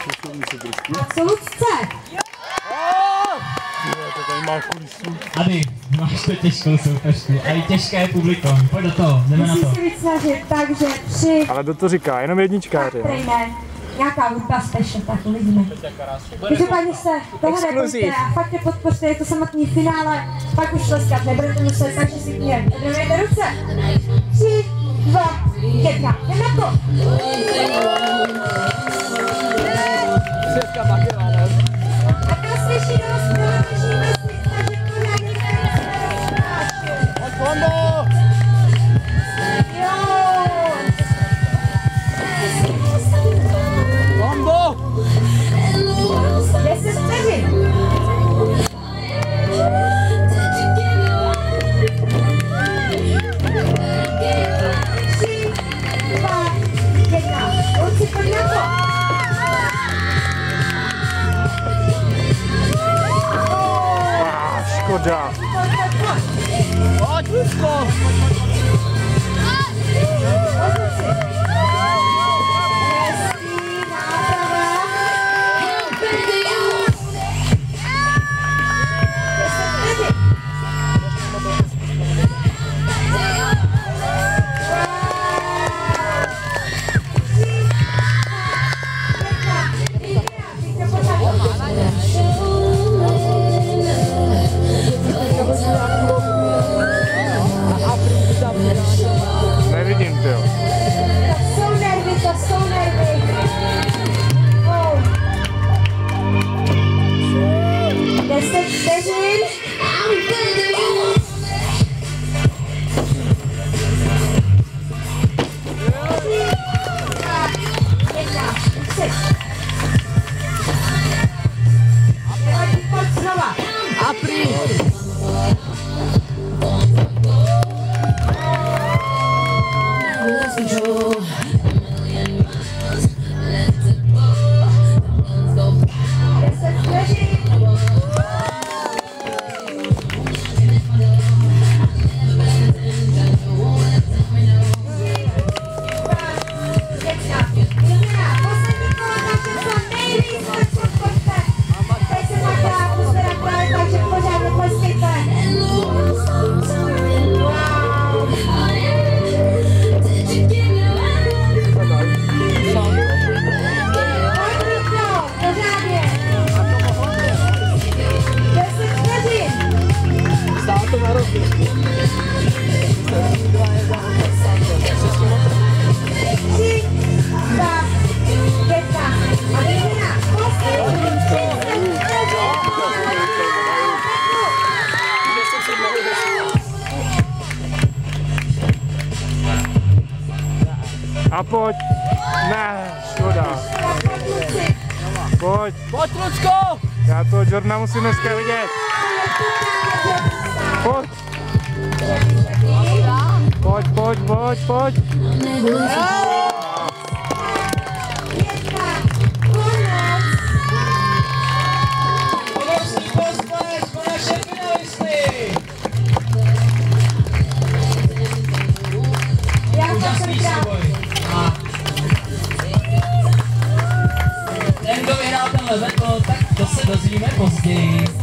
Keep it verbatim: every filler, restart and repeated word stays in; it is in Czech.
A co Lucce? To tady má kulisu. Ady, máš to těžkou soupeřku a i těžké publikum. Pojď do toho, jdeme na to. Musíš se vysnažit tak, že tři... Ale to to říká, jenom jedničkáři. Prejme, nějaká hudba special, tak uvidíme. Každopádně se tohle nepojďte a fakt je podpořte, je to samotný finále, pak už tleskat nebudete muset, takže si k něm. Dejte ruce. Tři, dva, jedna, jdem na to. Světka Bakila, ne? A to slyší dost, to neslyšíme si, takže pořádně Pojď, Kombo! Kombo! deset vteřin. Tři, dva, jedna. Kluci, pojď na to. Škoda. Pojď, Lucko! Nevidím, ty jo. To jsou nervy, to jsou nervy. Oh. Deset vteřin. Jedna, tři. Pojď znova. A prý! Deset vteřin. A pojď. Ne, škoda. Pojď. Pojď, Lucko! Já toho Jordana musím dneska vidět. Pojď. Pojď, pojď, pojď, pojď. Obrovský postlesk pro naše finalisty! Úžasný souboj. A ten, kdo vyhrál tenhle battle, tak to se dozvíme později.